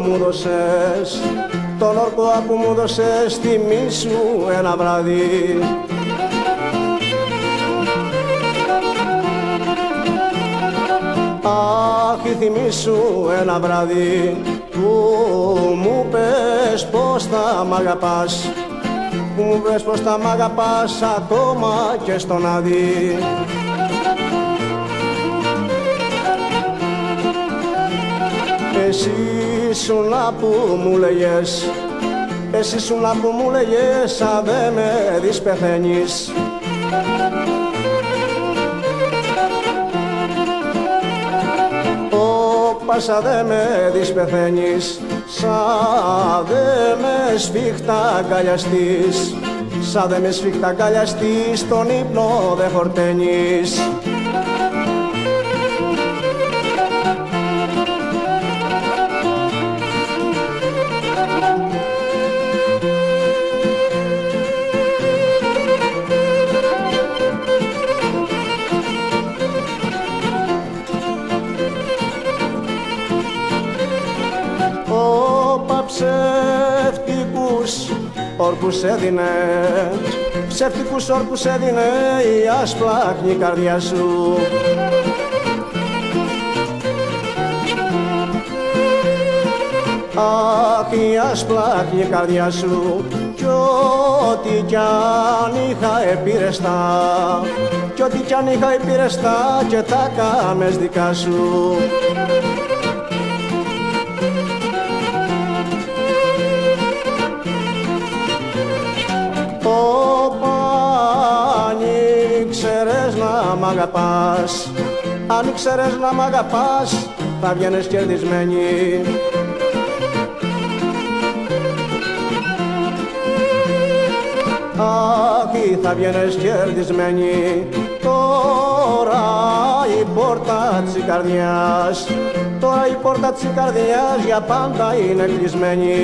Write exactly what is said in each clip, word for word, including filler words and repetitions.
μου δώσες, τον όρκο που μου δώσες, θυμήσου ένα βράδυ. Αχ, θυμήσου ένα βράδυ που μου πες πως θα μ' αγαπάς, που μου πες πως θα μ' αγαπάς ακόμα και στον άδει. Εσύ ήσουνα που μου λέγες, εσύ ήσουνα που μου λέγες, αν δεν με δεις πεθαίνεις. Σαν δε με δεις πεθαίνεις, σαν δε με σφίχτα αγκαλιαστείς, σαν δε με σφίχτα αγκαλιαστείς, τον ύπνο δε χορταίνεις. Ψεύτικους όρκους έδινε, ψεύτικους όρκους έδινε η ασπλάχνη καρδιά σου. Αχ, η ασπλάχνη καρδιά σου, κι ό,τι κι αν είχα επήρεστα, κι ό,τι κι αν είχα επήρεστα και τα κάμες δικά σου. Μ' αγαπάς, αν ήξερες να μ' αγαπάς, θα βγαίνεις κερδισμένη. Αχ, θα βγαίνεις κερδισμένη. Τώρα η πόρτα της καρδιάς, τώρα η πόρτα της καρδιάς για πάντα είναι κλεισμένη.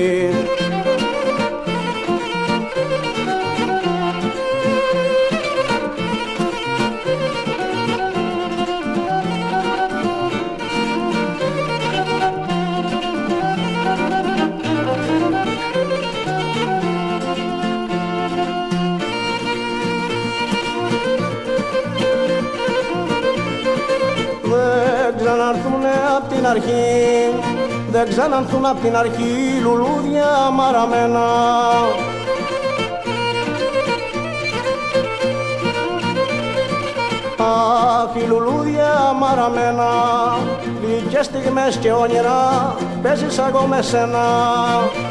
Δεν ξαναρθούνε απ' την αρχή, δεν ξαναρθούν απ' την αρχή λουλούδια μαραμένα. Αχ, οι λουλούδια μαραμένα, γλυκές στιγμές και όνειρα παίζεις εγώ με σένα.